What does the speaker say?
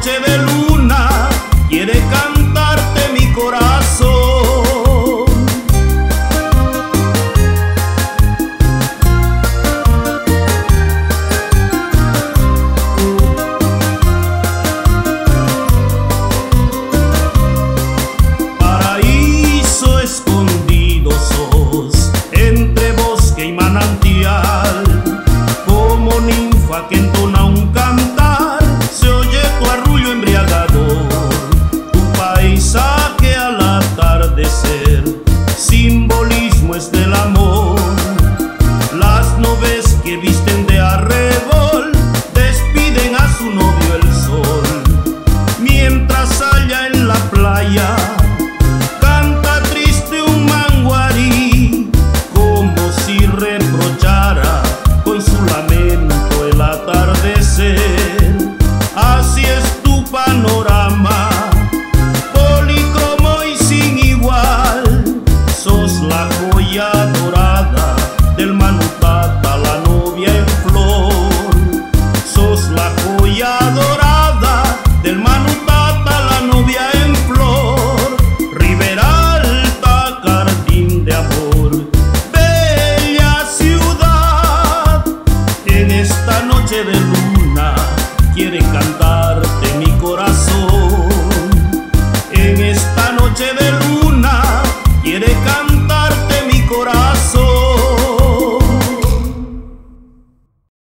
noche de luna quiere cantarte mi corazón. Paraíso escondido sos entre bosque y manantial, como ninfa que entona un cantar, se oye tu arrullo embriagador, tu paisaje al atardecer, simbolismo es del amor. Las nubes que visten de arrebol despiden a su novio el sol, mientras allá en la playa canta triste un manguarí, como si reprochara con su lamento el atardecer. Así es tu panorama.